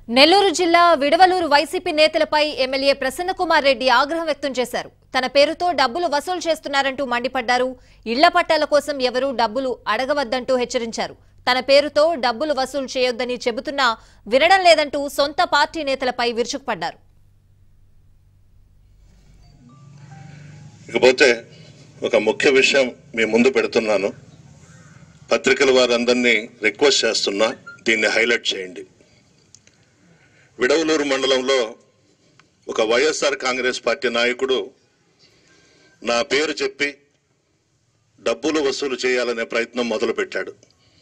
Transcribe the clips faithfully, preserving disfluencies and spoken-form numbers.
నెల్లూరు జిల్లా విడవలూరు వైసీపీ నేతలపై ఎమ్మెల్యే ప్రసన్న కుమార్ రెడ్డి ఆగ్రహం వ్యక్తం చేశారు. తన పేరుతో డబ్బులు వసూలు చేస్తున్నారంటూ మండిపడ్డారు. ఇళ్ల పట్టాల కోసం ఎవరూ డబ్బులు అడగవద్దంటూ హెచ్చరించారు. తన పేరుతో డబ్బులు వసూలు చేయొద్దని చెబుతున్నా వినడం లేదంటూ సొంత పార్టీ నేతలపై విరుచుకుపడ్డారు. ఇకపోతే ఒక ముఖ్య విషయం మీ ముందు పెడుతున్నాను. పత్రికల వారందరినీ రిక్వెస్ట్ చేస్తున్నా, దీన్ని హైలైట్ చేయండి. విడవలూరు మండలంలో ఒక వైఎస్ఆర్ కాంగ్రెస్ పార్టీ నాయకుడు నా పేరు చెప్పి డబ్బులు వసూలు చేయాలనే ప్రయత్నం మొదలుపెట్టాడు.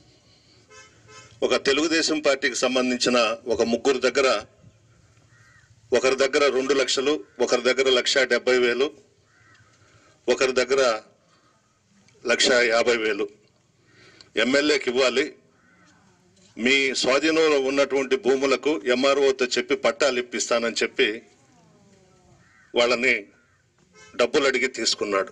ఒక తెలుగుదేశం పార్టీకి సంబంధించిన ఒక ముగ్గురు దగ్గర, ఒకరి దగ్గర రెండు లక్షలు, ఒకరి దగ్గర లక్ష డెబ్బై వేలు, ఒకరి దగ్గర లక్ష యాభై వేలు ఎమ్మెల్యేకి ఇవ్వాలి, మీ స్వాధీనంలో ఉన్నటువంటి భూములకు ఎంఆర్ఓతో చెప్పి పట్టాలు ఇప్పిస్తానని చెప్పి వాళ్ళని డబ్బులు అడిగి తీసుకున్నాడు.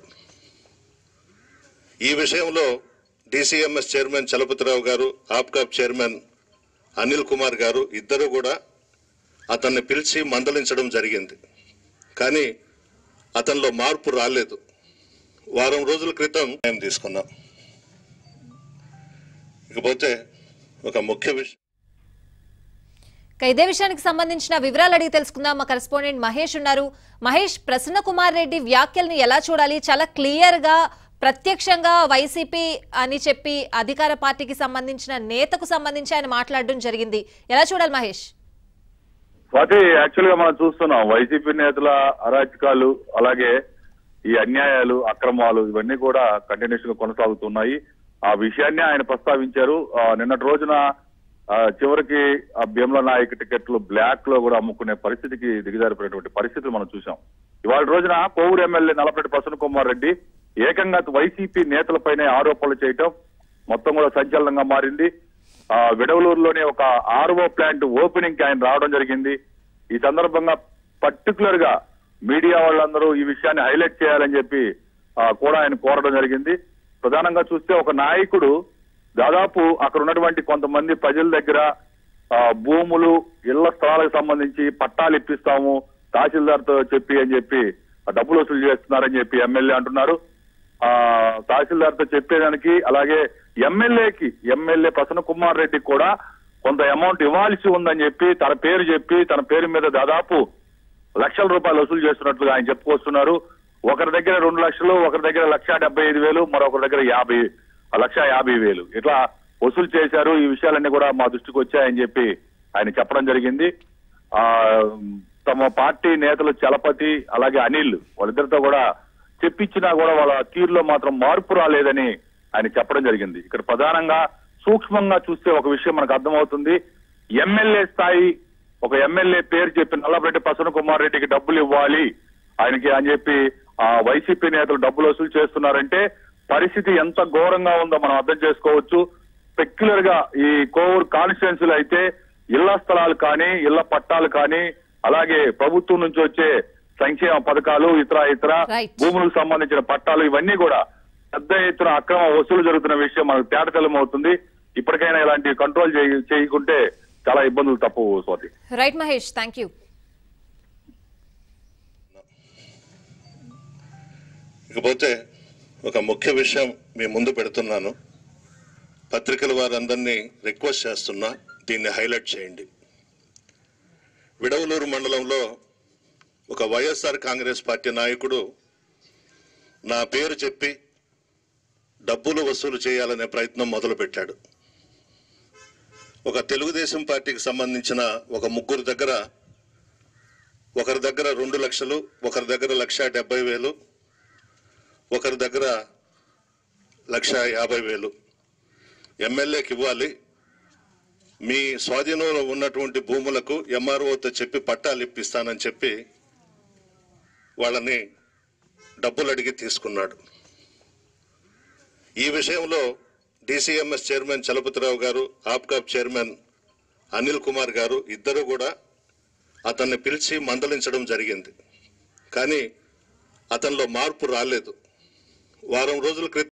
ఈ విషయంలో డిసిఎంఎస్ చైర్మన్ చలపతిరావు గారు, ఆప్కాప్ చైర్మన్ అనిల్ కుమార్ గారు ఇద్దరు కూడా అతన్ని పిలిచి మందలించడం జరిగింది. కానీ అతనిలో మార్పు రాలేదు. వారం రోజుల క్రితం మేము తీసుకున్నాం. ఇకపోతే ఒక ముఖ్య విషయం, ఇదే విషయానికి సంబంధించిన వివరాలు అడిగి తెలుసుకుందాం. మా కరెస్పాండెంట్ మహేష్ ఉన్నారు. మహేష్, ప్రసన్న కుమార్ రెడ్డి వ్యాఖ్యల్ని ఎలా చూడాలి? చాలా క్లియర్ గా ప్రత్యక్షంగా వైసీపీ అని చెప్పి అధికార పార్టీకి సంబంధించిన నేతకు సంబంధించి ఆయన మాట్లాడడం జరిగింది. ఎలా చూడాలి మహేష్? స్వాతి, యాక్చువల్ గా మనం చూస్తున్నాం వైసీపీ నేతల అరాచకాలు, అలాగే ఈ అన్యాయాలు, అక్రమాలు ఇవన్నీ కూడా కంటిన్యూస్ గా కొనసాగుతున్నాయి. ఆ విషయాన్ని ఆయన ప్రస్తావించారు. నిన్నటి రోజున చివరికి ఆ భీమల నాయక్ టికెట్లు బ్లాక్ లో కూడా అమ్ముకునే పరిస్థితికి దిగజారిపోయినటువంటి పరిస్థితులు మనం చూసాం. ఇవాళ రోజున కోవూరు ఎమ్మెల్యే నల్లపరెడ్డి ప్రసన్న కుమార్ రెడ్డి ఏకంగా వైసీపీ నేతలపైనే ఆరోపణలు చేయటం మొత్తం కూడా సంచలనంగా మారింది. ఆ విడవలూరులోనే ఒక ఆర్ఓ ప్లాంట్ ఓపెనింగ్ కి ఆయన రావడం జరిగింది. ఈ సందర్భంగా పర్టికులర్ గా మీడియా వాళ్ళందరూ ఈ విషయాన్ని హైలైట్ చేయాలని చెప్పి కూడా ఆయన కోరడం జరిగింది. ప్రధానంగా చూస్తే ఒక నాయకుడు దాదాపు అక్కడ ఉన్నటువంటి కొంతమంది ప్రజల దగ్గర భూములు, ఇళ్ల స్థలాలకు సంబంధించి పట్టాలు ఇప్పిస్తాము తహసీల్దార్తో చెప్పి అని చెప్పి డబ్బులు వసూలు చేస్తున్నారని చెప్పి ఎమ్మెల్యే అంటున్నారు. ఆ తహసీల్దార్తో చెప్పేదానికి, అలాగే ఎమ్మెల్యేకి ఎమ్మెల్యే ప్రసన్న కుమార్ రెడ్డి కూడా కొంత అమౌంట్ ఇవ్వాల్సి ఉందని చెప్పి తన పేరు చెప్పి తన పేరు మీద దాదాపు లక్షల రూపాయలు వసూలు చేస్తున్నట్లుగా ఆయన చెప్పుకొస్తున్నారు. ఒకరి దగ్గర రెండు లక్షలు, ఒకరి దగ్గర లక్ష డెబ్బై ఐదు వేలు, మరొకరి దగ్గర యాభై లక్ష యాభై వేలు ఇట్లా వసూలు చేశారు. ఈ విషయాలన్నీ కూడా మా దృష్టికి వచ్చాయని చెప్పి ఆయన చెప్పడం జరిగింది. ఆ తమ పార్టీ నేతలు చలపతి, అలాగే అనిల్ వాళ్ళిద్దరితో కూడా చెప్పించినా కూడా వాళ్ళ తీరులో మాత్రం మార్పు రాలేదని ఆయన చెప్పడం జరిగింది. ఇక్కడ ప్రధానంగా సూక్ష్మంగా చూస్తే ఒక విషయం మనకు అర్థమవుతుంది. ఎమ్మెల్యే స్థాయి ఒక ఎమ్మెల్యే పేరు చెప్పి నల్లపరెడ్డి ప్రసన్న కుమార్ రెడ్డికి డబ్బులు ఇవ్వాలి ఆయనకి అని చెప్పి ఆ వైసీపీ నేతలు డబ్బులు వసూలు చేస్తున్నారంటే పరిస్థితి ఎంత ఘోరంగా ఉందో మనం అర్థం చేసుకోవచ్చు. పెక్యులర్ గా ఈ కోవూరు కాన్స్టిట్యున్సీలో అయితే ఇళ్ల స్థలాలు కానీ, ఇళ్ల పట్టాలు కానీ, అలాగే ప్రభుత్వం నుంచి వచ్చే సంక్షేమ పథకాలు, ఇతర ఇతర భూములకు సంబంధించిన పట్టాలు ఇవన్నీ కూడా పెద్ద ఎత్తున అక్రమ వసూలు జరుగుతున్న విషయం మనకు తేటతెల్లం అవుతుంది. ఇప్పటికైనా ఇలాంటి కంట్రోల్ చేయకుంటే చాలా ఇబ్బందులు తప్పవు. Swathi. Right Mahesh, thank you. ఇకపోతే ఒక ముఖ్య విషయం మీ ముందు పెడుతున్నాను. పత్రికల వారందరినీ రిక్వెస్ట్ చేస్తున్నా, దీన్ని హైలైట్ చేయండి. విడవలూరు మండలంలో ఒక వైఎస్ఆర్ కాంగ్రెస్ పార్టీ నాయకుడు నా పేరు చెప్పి డబ్బులు వసూలు చేయాలనే ప్రయత్నం మొదలుపెట్టాడు. ఒక తెలుగుదేశం పార్టీకి సంబంధించిన ఒక ముగ్గురు దగ్గర, ఒకరి దగ్గర రెండు లక్షలు, ఒకరి దగ్గర లక్ష డెబ్బై వేలు, ఒకరి దగ్గర లక్ష యాభై వేలు ఎమ్మెల్యేకి ఇవ్వాలి, మీ స్వాధీనంలో ఉన్నటువంటి భూములకు ఎంఆర్ఓతో చెప్పి పట్టాలు ఇప్పిస్తానని చెప్పి వాళ్ళని డబ్బులు అడిగి తీసుకున్నాడు. ఈ విషయంలో డిసిఎంఎస్ చైర్మన్ చలపతిరావు గారు, ఆప్కాప్ చైర్మన్ అనిల్ కుమార్ గారు ఇద్దరు కూడా అతన్ని పిలిచి మందలించడం జరిగింది. కానీ అతనిలో మార్పు రాలేదు. వారం రోజుల క్రితం